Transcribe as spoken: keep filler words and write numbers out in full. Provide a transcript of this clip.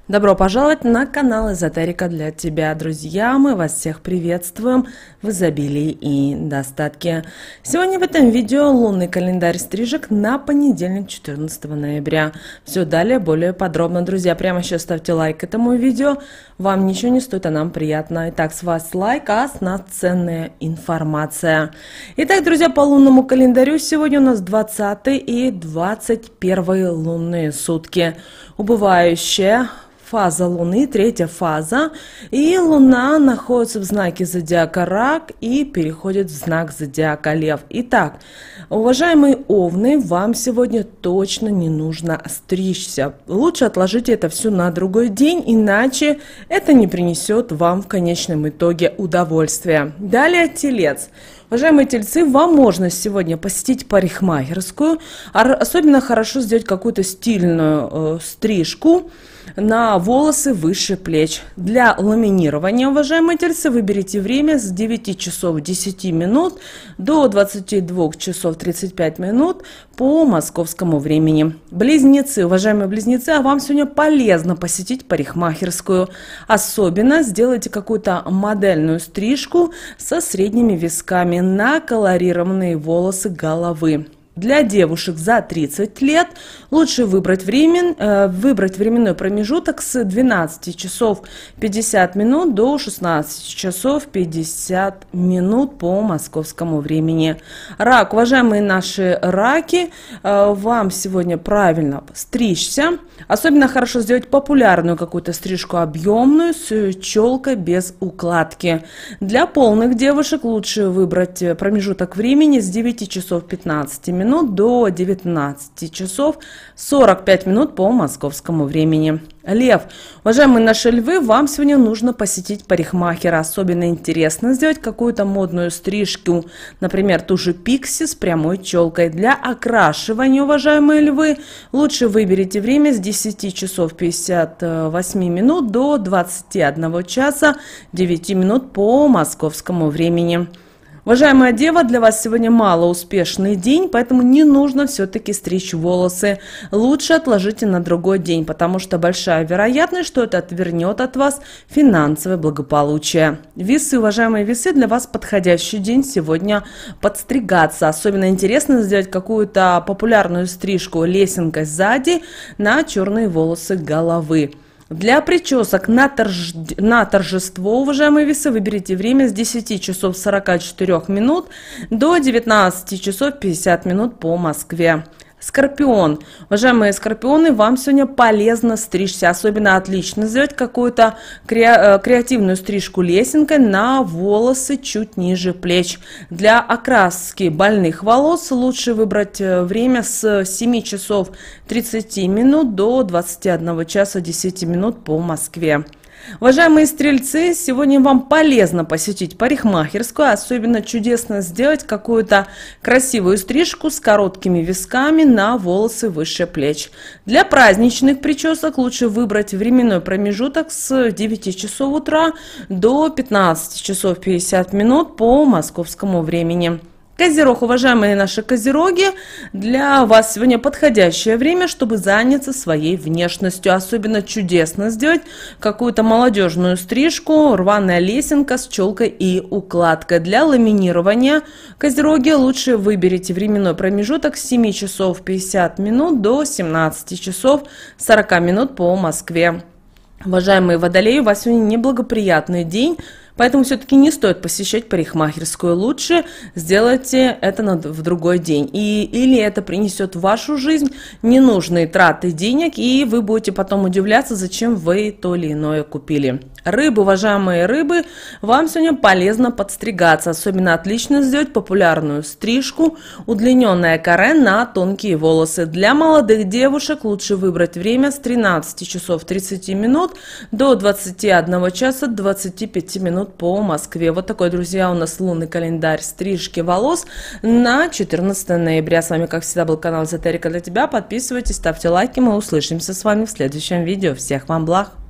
Добро пожаловать на канал Эзотерика для тебя, друзья! Мы вас всех приветствуем в изобилии и достатке. Сегодня в этом видео лунный календарь стрижек на понедельник, четырнадцатого ноября. Все далее более подробно, друзья. Прямо сейчас ставьте лайк этому видео. Вам ничего не стоит, а нам приятно. Итак, с вас лайк, а с нас ценная информация. Итак, друзья, по лунному календарю сегодня у нас двадцатый и двадцать первый лунные сутки. Убывающая фаза Луны, третья фаза, и Луна находится в знаке зодиака Рак и переходит в знак зодиака Лев. Итак, уважаемые овны, вам сегодня точно не нужно стричься. Лучше отложите это все на другой день, иначе это не принесет вам в конечном итоге удовольствия. Далее Телец. Уважаемые тельцы, вам можно сегодня посетить парикмахерскую, особенно хорошо сделать какую-то стильную э, стрижку на волосы выше плеч. Для ламинирования, уважаемые тельцы, выберите время с девяти часов десяти минут до двадцати двух часов тридцати пяти минут по московскому времени. Близнецы, уважаемые близнецы, а вам сегодня полезно посетить парикмахерскую. Особенно сделайте какую-то модельную стрижку со средними висками на колорированные волосы головы. Для девушек за тридцать лет лучше выбрать, время, э, выбрать временной промежуток с двенадцати часов пятидесяти минут до шестнадцати часов пятидесяти минут по московскому времени. Рак, уважаемые наши раки, э, вам сегодня правильно стричься. Особенно хорошо сделать популярную какую-то стрижку объемную с челкой без укладки. Для полных девушек лучше выбрать промежуток времени с девяти часов пятнадцати минут до девятнадцати часов сорока пяти минут по московскому времени. Лев, уважаемые наши львы, вам сегодня нужно посетить парикмахера. Особенно интересно сделать какую-то модную стрижку, например, ту же пикси с прямой челкой. Для окрашивания, уважаемые львы, лучше выберите время с десяти часов пятидесяти восьми минут до двадцати одного часа девяти минут по московскому времени. Уважаемая Дева, для вас сегодня малоуспешный день, поэтому не нужно все-таки стричь волосы. Лучше отложите на другой день, потому что большая вероятность, что это отвернет от вас финансовое благополучие. Весы, уважаемые весы, для вас подходящий день сегодня подстригаться. Особенно интересно сделать какую-то популярную стрижку лесенкой сзади на черные волосы головы. Для причесок на, торж... на торжество, уважаемые весы, выберите время с десяти часов сорока четырёх минут до девятнадцати часов пятидесяти минут по Москве. Скорпион. Уважаемые скорпионы, вам сегодня полезно стричься. Особенно отлично сделать какую-то кре... креативную стрижку лесенкой на волосы чуть ниже плеч. Для окраски больных волос лучше выбрать время с семи часов тридцати минут до двадцати одного часа десяти минут по Москве. Уважаемые стрельцы, сегодня вам полезно посетить парикмахерскую, особенно чудесно сделать какую-то красивую стрижку с короткими висками на волосы выше плеч. Для праздничных причесок лучше выбрать временной промежуток с девяти часов утра до пятнадцати часов пятидесяти минут по московскому времени. Козерог, уважаемые наши козероги, для вас сегодня подходящее время, чтобы заняться своей внешностью. Особенно чудесно сделать какую-то молодежную стрижку, рваная лесенка с челкой и укладкой. Для ламинирования козероги лучше выберите временной промежуток с семи часов пятидесяти минут до семнадцати часов сорока минут по Москве. Уважаемые водолеи, у вас сегодня неблагоприятный день. Поэтому все-таки не стоит посещать парикмахерскую. Лучше сделайте это на, в другой день. И, или это принесет в вашу жизнь ненужные траты денег, и вы будете потом удивляться, зачем вы то или иное купили. Рыбы, уважаемые рыбы, вам сегодня полезно подстригаться. Особенно отлично сделать популярную стрижку, удлиненное каре на тонкие волосы. Для молодых девушек лучше выбрать время с тринадцати часов тридцати минут до двадцати одного часа двадцати пяти минут по Москве. Вот такой, друзья, у нас лунный календарь стрижки волос на четырнадцатое ноября. С вами, как всегда, был канал Эзотерика для тебя. Подписывайтесь, ставьте лайки. Мы услышимся с вами в следующем видео. Всех вам благ!